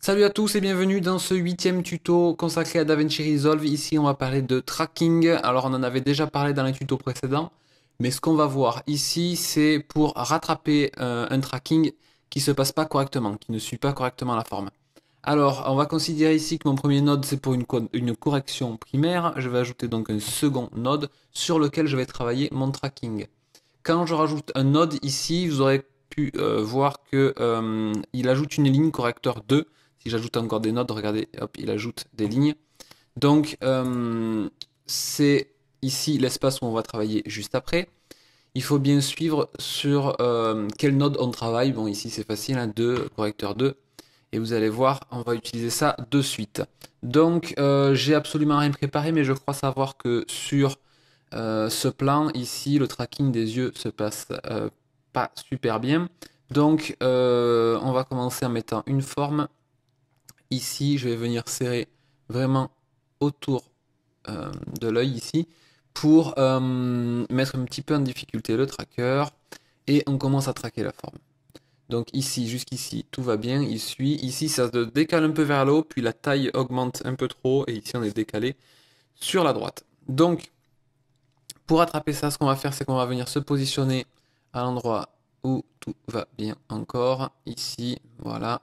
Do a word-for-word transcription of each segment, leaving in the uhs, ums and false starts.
Salut à tous et bienvenue dans ce huitième tuto consacré à DaVinci Resolve. Ici on va parler de tracking. Alors on en avait déjà parlé dans les tutos précédents, mais ce qu'on va voir ici c'est pour rattraper euh, un tracking qui se passe pas correctement, qui ne suit pas correctement la forme. Alors on va considérer ici que mon premier node c'est pour une, co une correction primaire. Je vais ajouter donc un second node sur lequel je vais travailler mon tracking. Quand je rajoute un node ici, vous aurez pu euh, voir que euh, il ajoute une ligne correcteur deux. Si j'ajoute encore des nodes, regardez, hop, il ajoute des lignes. Donc, euh, c'est ici l'espace où on va travailler juste après. Il faut bien suivre sur euh, quel node on travaille. Bon, ici c'est facile, hein, deux, correcteur deux. Et vous allez voir, on va utiliser ça de suite. Donc, euh, j'ai absolument rien préparé, mais je crois savoir que sur euh, ce plan ici, le tracking des yeux se passe euh, pas super bien. Donc, euh, on va commencer en mettant une forme. Ici, je vais venir serrer vraiment autour euh, de l'œil ici pour euh, mettre un petit peu en difficulté le tracker et on commence à traquer la forme. Donc ici, jusqu'ici, tout va bien, il suit. Ici, ça se décale un peu vers le haut, puis la taille augmente un peu trop et ici, on est décalé sur la droite. Donc, pour attraper ça, ce qu'on va faire, c'est qu'on va venir se positionner à l'endroit où tout va bien encore. Ici, voilà.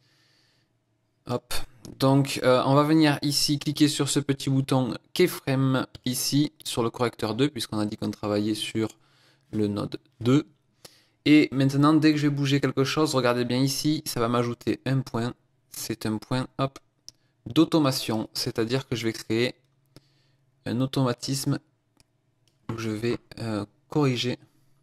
Hop. Donc, euh, on va venir ici cliquer sur ce petit bouton Keyframe ici sur le correcteur deux, puisqu'on a dit qu'on travaillait sur le node deux. Et maintenant, dès que je vais bouger quelque chose, regardez bien ici, ça va m'ajouter un point. C'est un point, hop, d'automation, c'est-à-dire que je vais créer un automatisme où je vais euh, corriger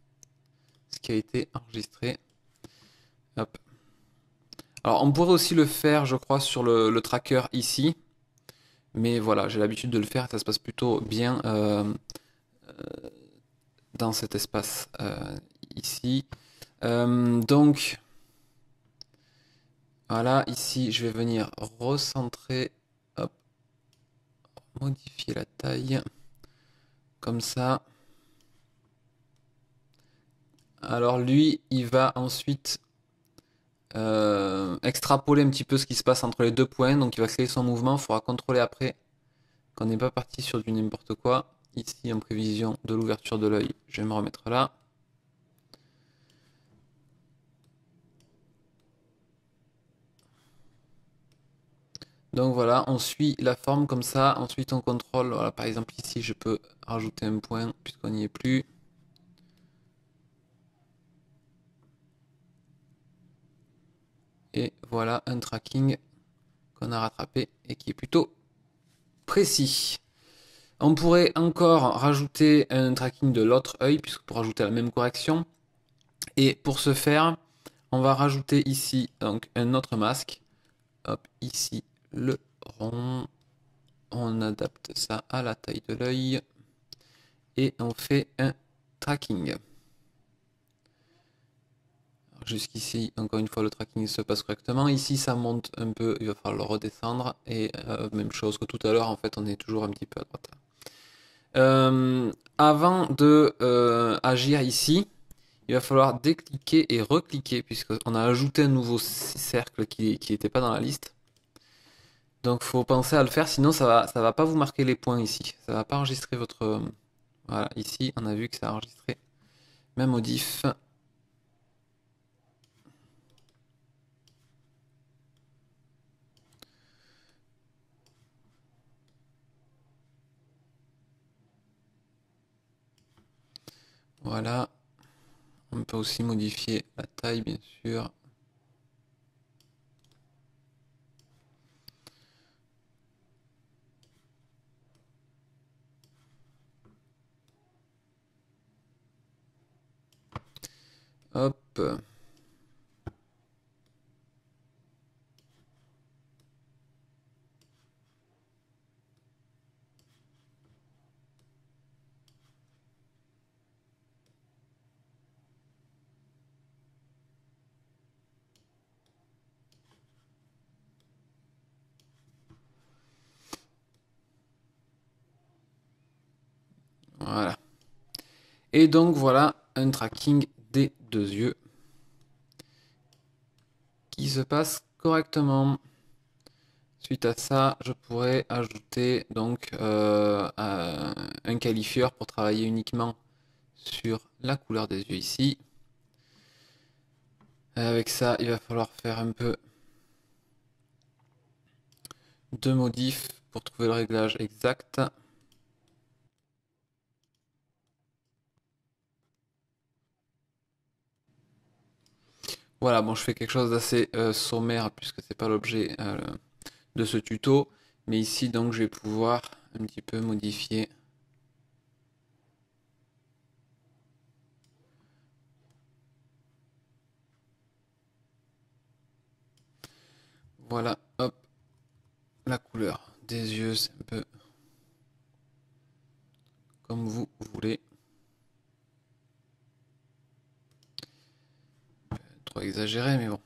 ce qui a été enregistré. Hop. Alors, on pourrait aussi le faire, je crois, sur le, le tracker ici. Mais voilà, j'ai l'habitude de le faire, ça se passe plutôt bien euh, euh, dans cet espace euh, ici. Euh, donc, voilà, ici, je vais venir recentrer, hop, modifier la taille, comme ça. Alors lui, il va ensuite euh, extrapoler un petit peu ce qui se passe entre les deux points, donc il va créer son mouvement, il faudra contrôler après qu'on n'est pas parti sur du n'importe quoi. Ici, en prévision de l'ouverture de l'œil, je vais me remettre là. Donc voilà, on suit la forme comme ça, ensuite on contrôle, voilà, par exemple ici je peux rajouter un point puisqu'on n'y est plus. Et voilà un tracking qu'on a rattrapé et qui est plutôt précis. On pourrait encore rajouter un tracking de l'autre œil puisque pour rajouter la même correction. Et pour ce faire, on va rajouter ici donc un autre masque. Hop, ici le rond. On adapte ça à la taille de l'œil. Et on fait un tracking. Jusqu'ici, encore une fois, le tracking se passe correctement. Ici, ça monte un peu, il va falloir le redescendre. Et euh, même chose que tout à l'heure, en fait, on est toujours un petit peu à droite. Euh, avant de euh, agir ici, il va falloir décliquer et recliquer, puisqu'on a ajouté un nouveau cercle qui n'était pas dans la liste. Donc, il faut penser à le faire, sinon ça va, ça va pas vous marquer les points ici. Ça va pas enregistrer votre... Voilà, ici, on a vu que ça a enregistré ma modif. Voilà. On peut aussi modifier la taille, bien sûr. Hop. Voilà. Et donc voilà un tracking des deux yeux qui se passe correctement. suite à ça, je pourrais ajouter donc euh, un un qualifieur pour travailler uniquement sur la couleur des yeux ici. Avec ça, il va falloir faire un peu de modif pour trouver le réglage exact. Voilà, bon, je fais quelque chose d'assez euh, sommaire puisque c'est pas l'objet euh, de ce tuto. Mais ici, donc, je vais pouvoir un petit peu modifier. Voilà, hop, la couleur des yeux, c'est un peu comme vous voulez. Trop exagéré, mais bon.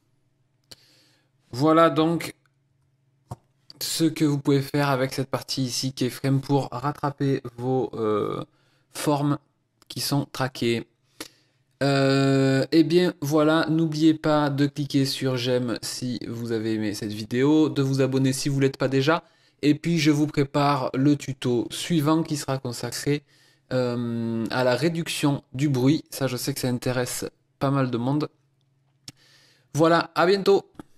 Voilà donc ce que vous pouvez faire avec cette partie ici qui est frame pour rattraper vos euh, formes qui sont traquées. Euh, et bien voilà, n'oubliez pas de cliquer sur j'aime si vous avez aimé cette vidéo, de vous abonner si vous ne l'êtes pas déjà, et puis je vous prépare le tuto suivant qui sera consacré euh, à la réduction du bruit. Ça, je sais que ça intéresse pas mal de monde. Voilà, à bientôt!